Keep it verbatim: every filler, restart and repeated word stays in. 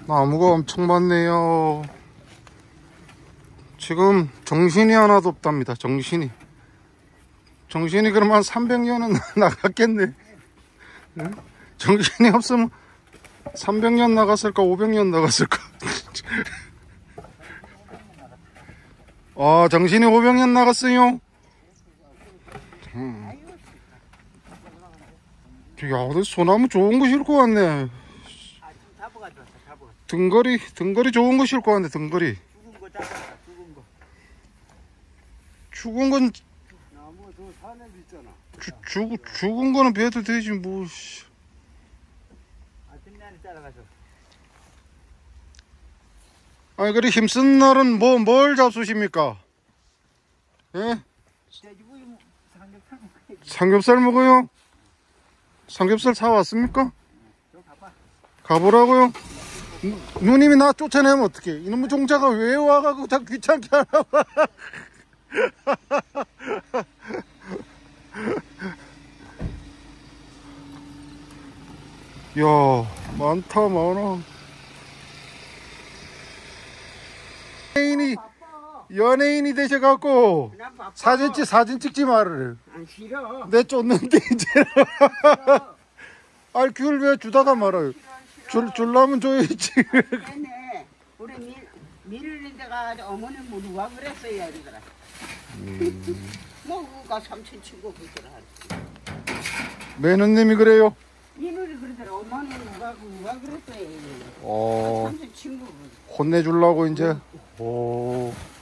나무가 엄청 많네요. 지금 정신이 하나도 없답니다. 정신이 정신이 그러면 한 삼백 년은 나갔겠네. 응? 정신이 없으면 삼백 년 나갔을까 오백 년 나갔을까. 아, 정신이 오백 년 나갔어요. 음. 야, 소나무 좋은 거 싣고 왔네. 등거리, 등거리 좋은 거 싣고 왔네, 등거리. 죽은 거 잡았다, 죽은 거. 죽은 건, 나무 저 산에 있잖아. 주, 죽, 죽은 거는 배도 되지, 뭐. 아침 내내 따라가서. 아니, 그래, 힘쓴 날은 뭐, 뭘 잡수십니까? 예? 돼지고기 삼겹살 먹어야지. 삼겹살 먹어요? 삼겹살 사왔습니까? 저 가봐. 가보라고요? 누, 누님이 나 쫓아내면 어떡해? 이놈의 종자가 왜 와가지고 자꾸 귀찮게 하나 봐. 야, 많다, 많아. 연예인이, 연예인이 되셔갖고, 사진 찍, 사진 찍지 말을. 안 싫어. 내 쫓는데, 이제. 아이, 귤 왜 주다가 말아요? 줄, 줄라면 줘야지. 네네. 우리 미, 미르는 데가 어머니 누가 그랬어요, 이러더라. 음. 뭐, 우가 삼촌 친구 그러더라. 매너님이 그래요? 미르이 그러더라. 어머니 누가, 누가 그랬어요. 어, 삼촌 친구. 혼내주려고 이제. 오.